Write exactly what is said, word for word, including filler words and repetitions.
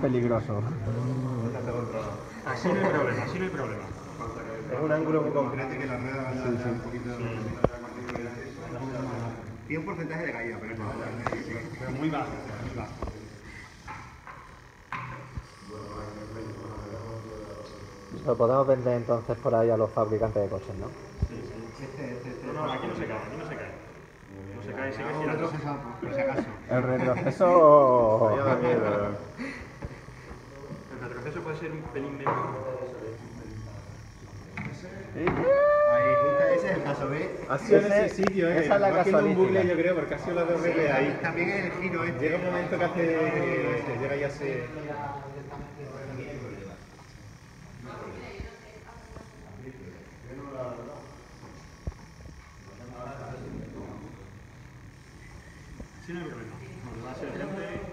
peligroso. Así no hay problema, así no hay problema. Es un ángulo muy concreto que la rueda va a dar un poquito de... Tiene un porcentaje de caída, pero es nada. Pero muy bajo, muy bajo. Lo podemos vender entonces por ahí a los fabricantes de coches, ¿no? Sí, sí. Este, este, este. No, no, aquí no se cae, aquí no se cae. No se cae, sigue girando. Por si acaso. El retroceso... El retroceso puede ser un pelín menos. Ahí, justo ese es el caso B. Ha sido en Ese- ese sitio, ¿eh? esa es la Va haciendo un casualística. bucle, yo creo, porque ha sido la dos veces ahí. También es el giro este. Llega un momento que hace... se llega y hace... Sí, no hay problema. Bueno, va a ser frente.